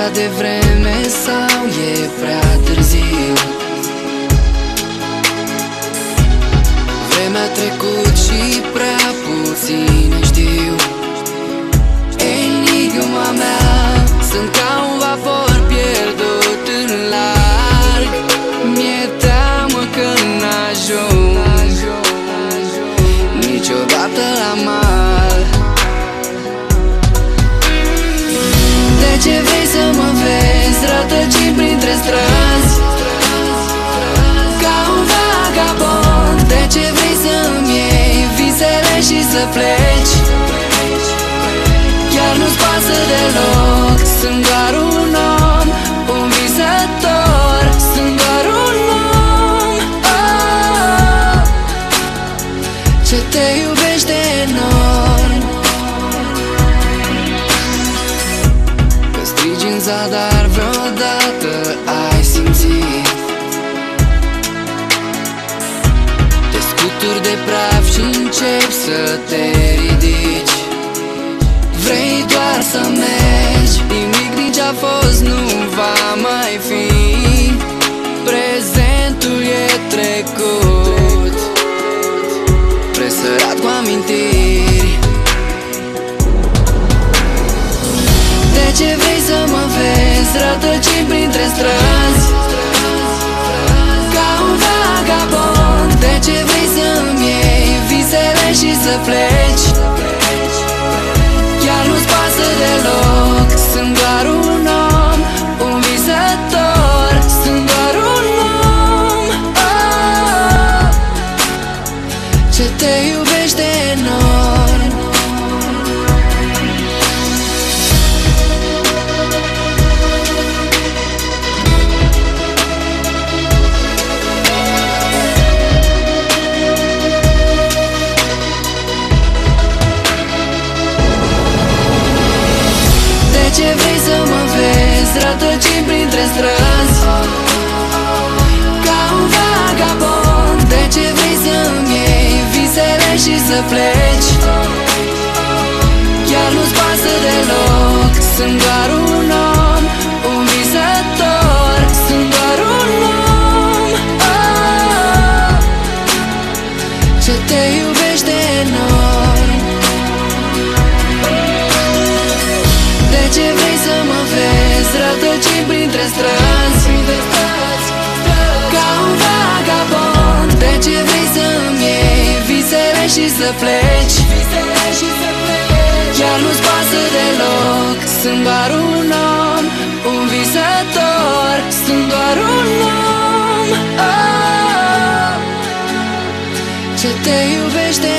prea devreme sau e prea târziu? Vremea a trecut și prea puține știu. Enigma mea, sunt ca un vapor pierdut în larg. Mi-e teamă că n-ajung niciodată la mal. De ce vrei să mă vezi rătăcind printre străzi ca un vagabond? De ce vrei să-mi iei visele și să pleci? Chiar nu-ți pasă deloc. Sunt doar un om, un visător. Sunt doar un om, oh, ce te iubește enorm. Că strigi în zadar, vreodată ai simțit? Te scuturi de praf și începi să te ridici. Vrei doar să mergi, nimic din ce-a fost nu va mai fi. Prezentul e trecut, presărat cu amintiri. De ce vrei să mă vezi rătăcind printre străzi ca un vagabond? De ce vrei să-mi iei visele și să pleci? Chiar nu-ți pasă deloc. Sunt doar un om, un visător. Sunt doar un om, oh, ce te iubește enorm. De ce vrei să mă vezi rătăcind printre străzi ca un vagabond? De ce vrei să-mi iei visele și să pleci? Chiar nu-ți pasă deloc. Sunt doar un om, un visător. Sunt doar un om, oh, ce te iubește enorm. De ce vrei să mă vezi rătăcind printre străzi ca un vagabond? De ce vrei să-mi iei visele și să pleci? Chiar nu-ți pasă deloc. Sunt doar un om, un visător. Sunt doar un om, oh, ce te iubește